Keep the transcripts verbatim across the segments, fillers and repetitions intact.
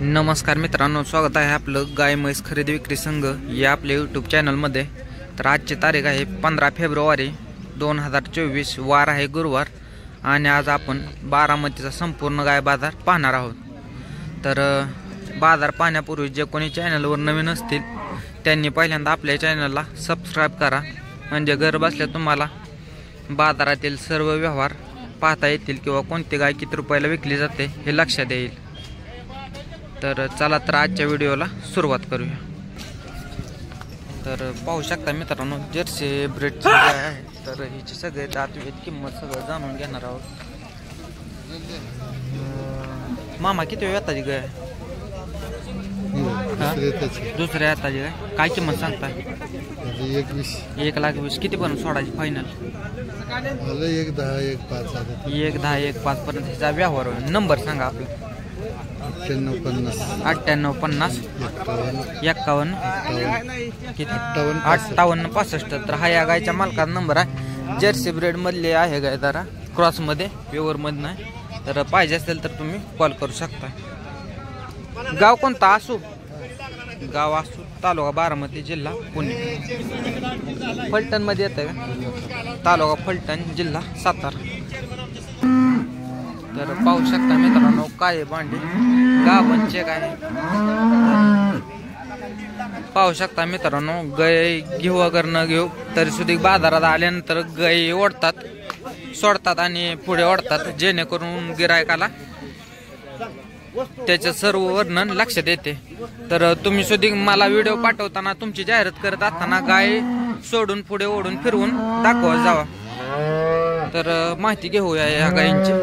नमस्कार मित्रांनो, स्वागत आहे आपलं गाय म्हैस खरेदी विक्री संघ या आपल्या यूट्यूब चॅनलमध्ये। तर आजची तारीख आहे पंधरा फेब्रुवारी दोन हजार चोवीस, वार आहे गुरुवार आणि आज आपण बारामतीचा संपूर्ण गाय बाजार पाहणार आहोत। तर बाजार पाहण्यापूर्वी जे कोणी चॅनलवर नवीन असतील त्यांनी पहिल्यांदा आपल्या चॅनलला सबस्क्राईब करा, म्हणजे घर बसल्या तुम्हाला बाजारातील सर्व व्यवहार पाहता येतील किंवा कोणती गाय किती रुपयाला विकली जाते हे लक्षात येईल। तर चला तर आजच्या व्हिडिओला सुरुवात करूया। तर पाहू शकता मित्रांनो, जर्सी ब्रीडची गाय आहे। तर हिची सगळे दात वेद किंमत सगळं जाणून घेणार आहोत। मामा किती वेताची गाय? दुसऱ्या हाताची गाय, काय किंमत सांगताय? एक लाख वीस। किती पर्यंत सोडायची फायनल? एक दहा एक पाच एक दहा एक पाच पर्यंत हिचा व्यवहार होईल। नंबर सांगा आपला? अठ्ठ्याण्णव पन्नास अठ्ठ्याण्णव पन्नास एक्कावन्न किती अठ्ठावन्न पासष्ट। तर हा या गायच्या मालकाचा नंबर आहे। जर्सी ब्रेड मधले आहे गाय, जरा क्रॉस मध्ये प्युअर मध्ये नाही। तर पाहिजे असेल तर तुम्ही कॉल करू शकता। गाव कोणता? आसू गाव, आसू तालुका बारामती, जिल्हा पुणे। फलटण मध्ये येतं का? तालुका फलटण, जिल्हा सातारा। तर पाहू शकता मित्रांनो, काय भांडी गावांचे काय पाहू शकता मित्रांनो। गाय घेऊ अगर न घेऊ तरी सुद्धा बाजारात आल्यानंतर गाय ओढतात, सोडतात आणि पुढे ओढतात, जेणेकरून गिरायकाला त्याचं सर्व वर्णन लक्षात येते। तर तुम्ही सुद्धा मला व्हिडिओ पाठवताना तुमची जाहिरात करत असताना गाय सोडून पुढे ओढून फिरवून दाखवत जावा। तर माहिती घेऊया या गायींची।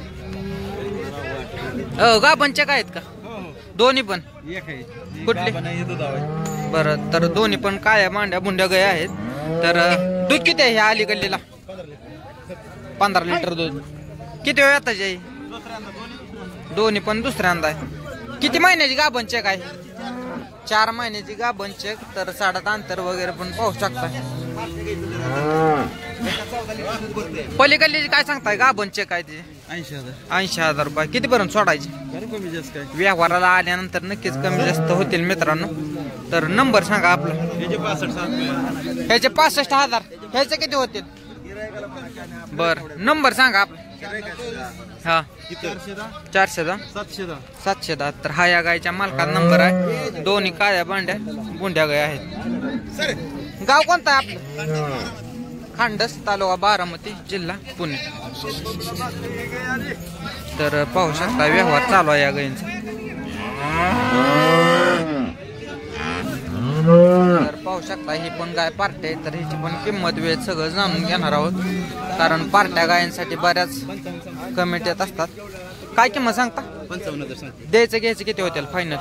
गाभणचे काय आहेत का? दोन्ही पण कुठले? बरं, तर दोन्ही पण काय मांड्या बुंड्या गाय आहेत। तर दूध किती आहे ह्या अलीगल्लीला? पंधरा लिटर दूध। किती वेळ येताची आहे? दोन्ही पण दुसऱ्यांदा आहे। किती महिन्याची गाभण चेक आहे? चार महिन्याची गाभण चेक। तर साडात अंतर वगैरे पण पाहू शकता। पलीकडली काय सांगताय गाभण चेक आहे ते? ऐंशी हजार ऐंशी हजार रुपये। किती पर्यंत सोडायचे? कमी जास्त काय व्यवहाराला आल्यानंतर नक्कीच कमी जास्त होतील मित्रांनो। तर नंबर सांगा आपला? ह्याचे पासष्ट हजार, ह्याचे किती होतील? बर, नंबर सांगा आपला? हा, चारशे दहा सातशे दहा सातशे दहा। तर हा या गायच्या मालकाचा नंबर आहे। दोन्ही काळ्या बांड्या बुंड्या गाय आहेत। गाव कोणता आहे आपलं? खांडस, तालुका बारामती, जिल्हा पुणे। तर पाहू शकता व्यवहार चालू आहे या गायींचा। तर पाहू शकता ही पण गाय पार्ट्या आहे। तर ह्याची पण किंमत वेळ सगळं जाणून घेणार आहोत, कारण पार्ट्या गायींसाठी बऱ्याच कमेंट येत असतात। काय किंमत सांगता? पंचावन्न हजार द्यायचं घ्यायचं किती होतील फायनल?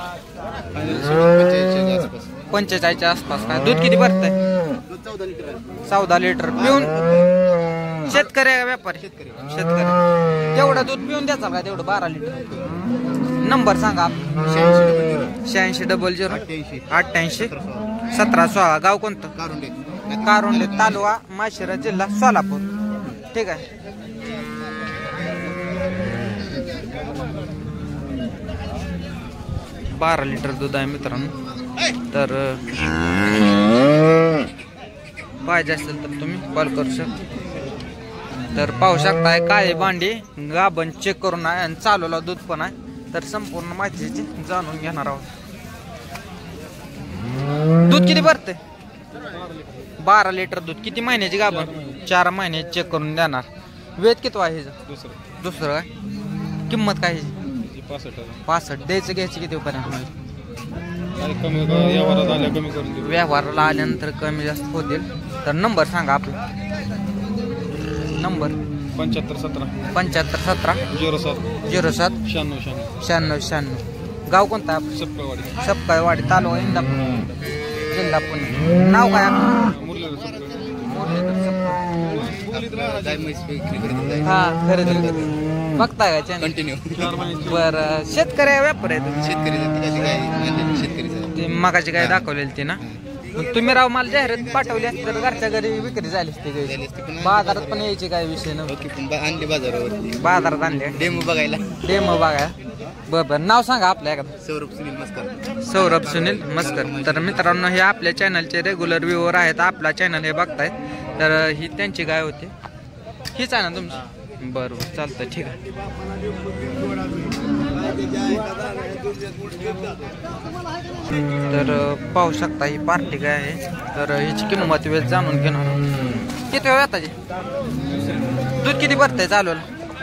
पंचेचाळीसच्या आसपास। काय दूध किती भरतंय? चौदा लिटर पिऊन शेतकरी आहे का व्यापारी? शेतकरी। तेवढं दूध पिऊन द्यायचं का तेवढं? बारा लिटर। नंबर सांगा? शहाऐंशी डबल झिरो अठ्ठ्याऐंशी सतरा सोळा। गाव कोणतं? कारुंडे, तालुका माशिरा, जिल्हा सोलापूर। ठीक आहे। बारा लिटर दूध आहे मित्रांनो। तर पाहिजे असेल तर तुम्ही कॉल करू शकता। तर पाहू शकताय काय भांडी गाभण चेक करून आहे आणि चालूला दूध पण आहे। तर संपूर्ण माहितीची जाणून घेणार आहोत। दूध किती भरते? बारा लिटर दूध। किती महिन्याची गाभण? चार महिने चेक करून देणार। वेद किती आहे हिचं? दुसरं काय किंमत काय हिची? पासष्ट। द्यायचं घ्यायचं किती पर्यंत? व्यवहाराला आल्यानंतर कमी जास्त होतील। तर नंबर सांगा आपला? नंबर पंच्याहत्तर सतरा पंच्याहत्तर सतरा झिरो सात झिरो सात शहाण्णव शहाण्णव शहाण्णव शहाण्णव। गाव कोणता? सपकाळवाडी सपकाळवाडी, तालुका इंदापूर, जिल्हा पुणे। नाव काय आपलं? हा, खरेदी बघताय का चॅनल? कंटिन्यू। बरं, शेतकरी व्यापार आहे तुम्ही? शेतकरी शेतकरी ते मगाची काय दाखवलेली ती ना? तुम्ही राव मला जाहिरात पाठवली असती तर घरच्या घरी विक्री झाली असती गाई. बाजारात पण यायची काय विषय नव्हता. आणली बाजारावर बाजारात आणले डेमो बघायला. डेमो बघा. बरं बरं नाव सांगा आपलं एखादं. सौरभ सुनील मस्कर. सौरभ सुनील मस्कर. तर मित्रांनो हे आपल्या चॅनलचे रेग्युलर व्ह्यूवर आहेत. आपला चॅनल हे बघतायत तर ही त्यांची गाय होती. हीच आहे ना तुमची. बरं बरं चालतं ठीक आहे. तर पाहू शकता ही पार्टी गाय आहे. तर हिची किंमत वेळ जाणून घेणार. किती वेळ येताची दूध किती भरतंय चालू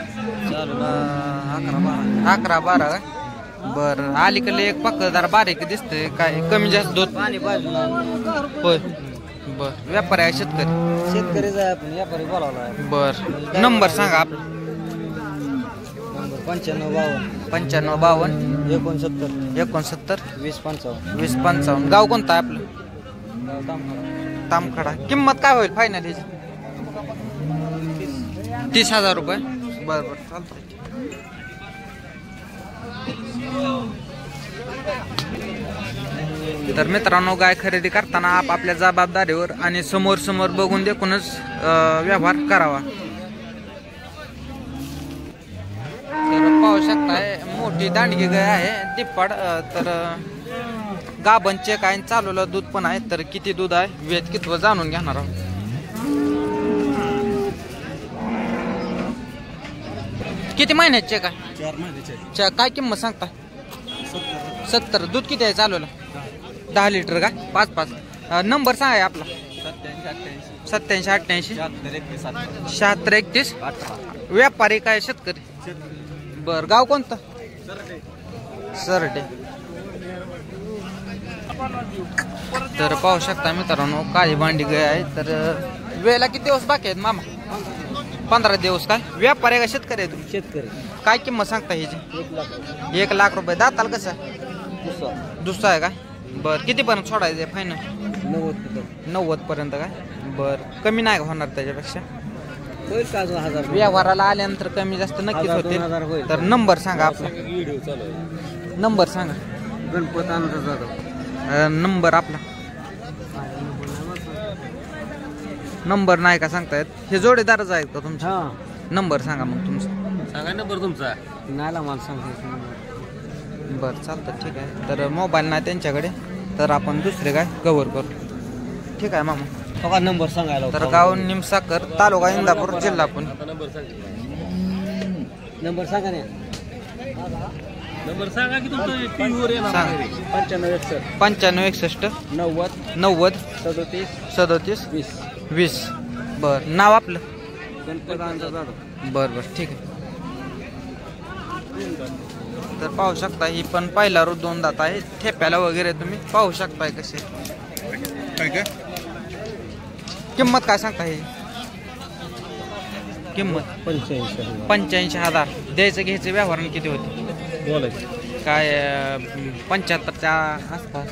अकरा बारा. अकरा बारा काय. बरं अलीकडे एक पक्क जरा बारीक दिसतंय काय कमी जास्त दूध पाणी बाजून होय. बर व्यापारी आहे शेतकरी. शेतकरीच आहे आपण व्यापारी बोलावला. बर नंबर सांगा आपला. पंच्याण्णव बावन्न पंच्याण्णव बावन्न एकोणसत्तर एकोणसत्तर वीस पंचावन्न. वीस पंचावन्न. गाव कोणतं आहे आपलं. तामखडा. किंमत काय होईल फायनल ह्याची. तीस हजार रुपये. बरं बरं चालतंय. तर मित्रांनो गाय खरेदी करताना आपापल्या जबाबदारीवर आणि समोर समोर बघून देखूनच व्यवहार करावा. तर पाहू शकताय मोठी दांडगी गाय आहे तिप्पाड. तर गाभण चेक आहे चालवलं दूध पण आहे. तर किती दूध आहे वेद कितवं जाणून घेणार आहोत. किती महिन्यात चेक आहे. चार महिन्याचे. च- काय किंमत सांगता. सत्तर. दूध किती आहे चालवलं. दहा लिटर का पाच पाच. नंबर सांगा आपला. सत्याऐंशी अठ्ठ्याऐंशी सत्याऐंशी अठ्ठ्याऐंशी शहात्तर एकतीस अठरा शहात्तर एकतीस. अठरा. व्यापारी काय शेतकरी. बर गाव कोणतं. सरडे. तर पाहू शकता मित्रांनो काळी भांडी गाय आहे. तर वेळेला किती दिवस बाकी आहेत मामा. पंधरा दिवस. काय व्यापारी का शेतकरी आहे तुम्ही. शेतकरी. काय किंमत सांगता ह्याची. एक लाख. एक लाख रुपये. दाताल कसं दुसरा दुसरा आहे काय. बर किती पर्यंत सोडायचं फायनल. नव्वद. नव्वद पर्यंत काय. बर कमी नाही होणार त्याच्यापेक्षा. होईल का अजून हजार. व्यवहाराला आल्यानंतर कमी जास्त नक्कीच हजार, दोन हजार होतील. होईल. तर नंबर सांगा आपला. व्हिडिओ चालू आहे. नंबर सांगा. गणपत आनंद जाधव. अ, नंबर आपला. नंबर नाही का सांगतायत. हे जोडीदारच आहेत का तुमचे. हा नंबर सांगा मग तुमचा. सांगा नंबर तुमचा. नाला मला सांगतो. बरं चालतं ठीक आहे. तर मोबाईल नाही त्यांच्याकडे तर आपण दुसरे काय कव्हर करू. ठीक आहे मामा. बघा नंबर सांगायला. तर गाव निमसाकर तालुका इंदापूर जिल्हा पुणे. नंबर सांगा ना. नंबर सांगा की तुमचा. सांगा. पंच्याण्णव एकसष्ट पंच्याण्णव एकसष्ट नव्वद नव्वद सदोतीस सदोतीस वीस. वीस. बरं नाव आपलं. गणपत आनंद जाधव. बरं बरं ठीक आहे. तर पाहू शकता ही पण पहिला रोज दोन दात आहे. ठेप्याला वगैरे तुम्ही पाहू शकताय कसे. काय काय किंमत काय सांगता ही. किंमत पंच्याऐंशी. पंच्याऐंशी हजार. द्यायचं घ्यायचं व्यवहार किती होते बोलायचं काय. पंच्याहत्तरच्या आसपास.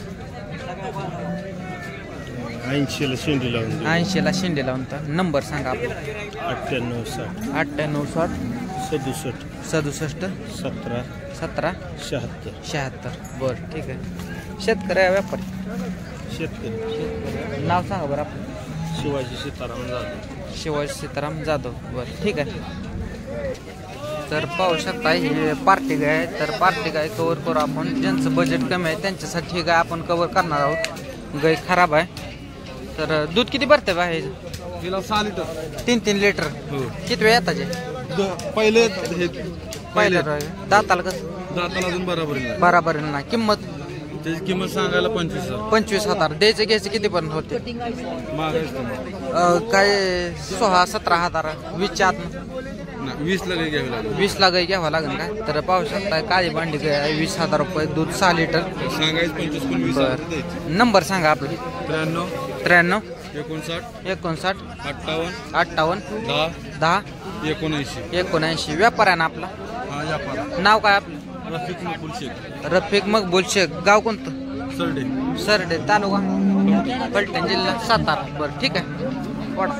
ऐंशीला शेंडी लावून ऐंशीला शेंडे लावून. तर नंबर सांगा आपला. अठ्ठ्याण्णव साठ अठ्ठ्याण्णव साठ सदुसष्ट सदुसष्ट सतरा सतरा शहात्तर. शहात्तर. बरं ठीक आहे. शेतकरी आहे व्यापारी. शेतकरी. नाव सांगा बरं आपलं. शिवाजी सीताराम जाधव. शिवाजी सीताराम जाधव. बरं ठीक आहे. तर पाहू शकता हे पार्टी गाय आहे. तर पार्टी गाय कवर करू आपण. ज्यांचं बजेट कमी आहे त्यांच्यासाठी ही गाय आपण कवर करणार आहोत. गाय खराब आहे. तर दूध किती भरते बा हे. तिला सहा लिटर. तीन तीन लिटर. हो. किती वेळ येताचे. पहिले हे पहिलं दाताला कसं. दाताला अजून बरोबर बराबर ना. किंमत त्याची किंमत सांगायला पंचवीस हजार. पंचवीस हजार. द्यायचं घ्यायचं किती पर्यंत होते. मागायचं अं, काय सोळा सतरा हजार वीसच्या आत. वीस ला काही घ्यावी लागेल. वीस ला गाई घ्यावं लागेल काय. तर पाहू शकता काळी भांडी गाय आहे. वीस हजार रुपये दूध सहा लिटर. सांगायचं पंचवीस पण वीस हजार द्यायचे. नंबर सांगा आपला. त्र्याण्णव त्र्याण्णव एकोणसाठ एकोणसाठ अठ्ठावन्न अठ्ठावन्न दहा दहा एकोणऐंशी. एकोणऐंशी. व्यापाऱ्यानं आपला. हा व्यापार. नाव काय आपलं. रफिक मकबूल शेख. रफिक मकबूल शेख. गाव कोणतं. सरडे. सरडे तालुका फलटण जिल्हा सातारा. बरं ठीक आहे. वाढ.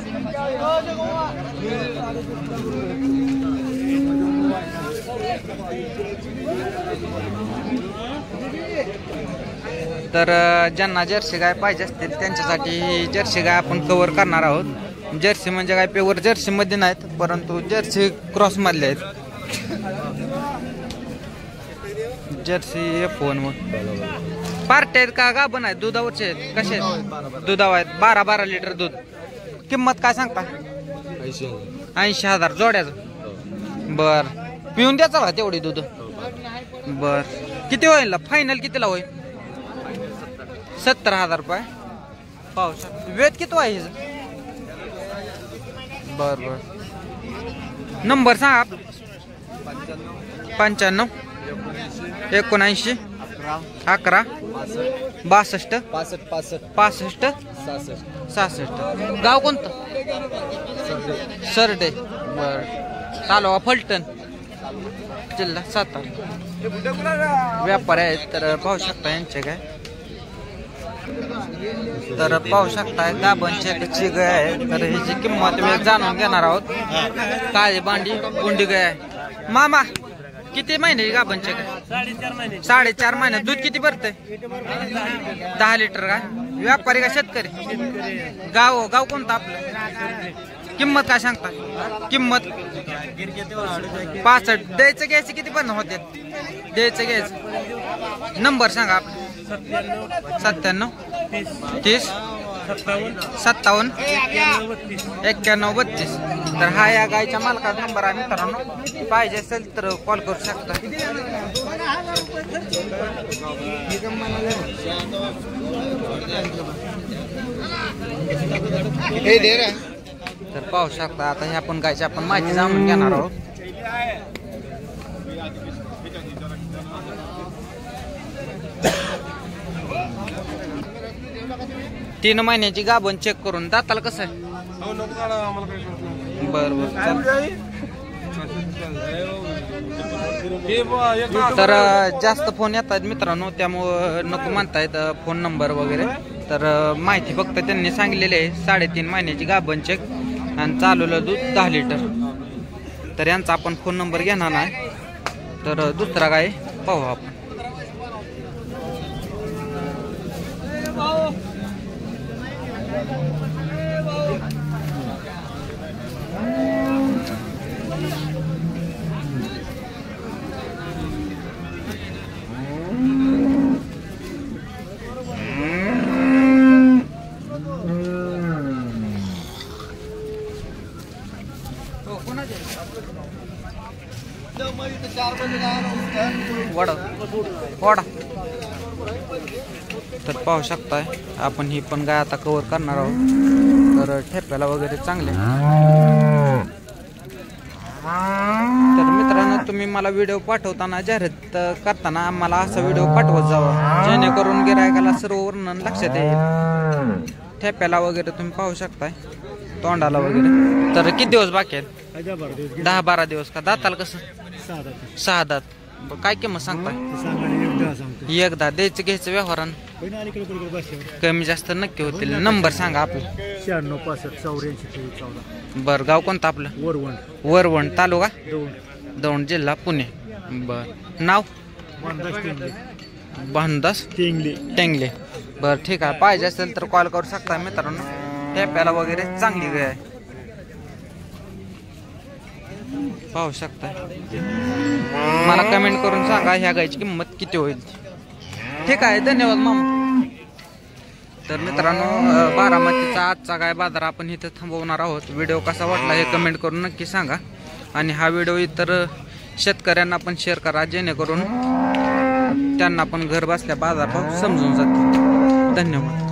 तर अ, ज्यांना जर्सी गाय पाहिजे असतील त्यांच्यासाठी ही जर्सी गाय आपण कव्हर करणार आहोत. जर्सी म्हणजे काय प्युअर जर्सीमध्ये नाहीत, परंतु जर्सी क्रॉसमधले आहेत. जर्सी फोन मग पार्टे आहेत का गाभण आहेत, दुधावरचे आहेत, कसे आहेत? दुधावर आहेत. बारा बारा लिटर दूध. किंमत काय सांगता? ऐंशी हजार जोड्याचं. बर पिऊन द्याचा का तेवढी दूध? बर किती होईल फायनल? कितीला होईल? सत्तर हजार रुपये. पाहू शकतो. वेट किती आहे हिचं? बर बर नंबर सांगा. पंच्याण्णव एकोणऐंशी अकरा बासष्ट पासष्ट पासष्ट पासष्ट सहासष्ट सहासष्ट. गाव कोणतं? सरडे. बर तालुका फलटण, जिल्हा सातारा. व्यापारी आहेत तर पाहू शकता यांचे काय. तर पाहू शकता गाभणचे कच्ची गाय आहे. तर ह्याची किंमत मी जाणून घेणार आहोत. काळी बांडी गुंडी गाय आहे. मामा किती महिन्याची गाभणचे गाय? साडेचार महिने साडेचार महिन्यात दूध किती भरते? दहा लिटर काय? व्यापारी का शेतकरी? गाव गाव कोणतं आपलं? किंमत काय सांगता? किंमत पासष्ट. द्यायचं घ्यायचं किती पण होते? द्यायचं घ्यायचं. नंबर सांगा आपला. सत्त्याण्णव तीस सत्तावन्न एक्क्याण्णव बत्तीस. तर हा या गायच्या मालकाचा नंबर आहे मित्रांनो. पाहिजे असेल तर कॉल करू शकता. तर पाहू शकता आता हे आपण गायची आपण माहिती जाणून घेणार आहोत. तीन महिन्याची गाभण चेक करून दाताला कसं आहे? बर बर तर जास्त फोन येत आहेत मित्रांनो, त्यामुळं नको म्हणतायत फोन नंबर वगैरे. तर माहिती फक्त त्यांनी सांगितलेली आहे. साडेतीन महिन्याची गाभण चेक आणि चालवलं दूध दहा लिटर. तर यांचा आपण फोन नंबर घेणार नाही. तर दुसरा गाय पाहू आपण. वडा वडा. तर पाहू शकताय आपण ही पण गाय आता कव्हर करणार आहोत. तर ठेप्याला वगैरे चांगले. तर मित्रांनो तुम्ही मला व्हिडिओ पाठवताना जाहिरात करताना आम्हाला असा व्हिडिओ पाठवत जावा जेणेकरून गिरायकाला सर्व वर्णन लक्षात येईल. ठेप्याला वगैरे तुम्ही पाहू शकताय, तोंडाला वगैरे. तर किती दिवस बाकी आहेत? दहा बारा दिवस का? दाताला कसं? सहा दात. काय किंमत सांगताय? एकदा द्यायचं घ्यायचं व्यवहारानं कमी जास्त नक्की होतील. नंबर सांगा आपला. शहाण्णव पासष्ट चौऱ्याऐंशी तेवीस चौदा. बर गाव कोणतं आपलं? वरवण वरवण तालुका दोन दौंड जिल्हा पुणे. बर नाव? भानदास टेंगले. टेंगले. बर ठीक आहे. पाहिजे असेल तर कॉल करू शकता मित्रांनो. ठेप्याला वगैरे चांगली गाय आहे, पाहू शकता. मला कमेंट करून सांगा ह्या गायची किंमत किती होईल. ठीक आहे, धन्यवाद मामा. तर मित्रांनो बारामतीचा आजचा गाय बाजार आपण इथं थांबवणार आहोत. व्हिडिओ कसा वाटला हे कमेंट करून नक्की सांगा. आणि हा व्हिडिओ इतर शेतकऱ्यांना पण शेअर करा जेणेकरून त्यांना पण घर बसल्या बाजारभाव समजून जातील. धन्यवाद.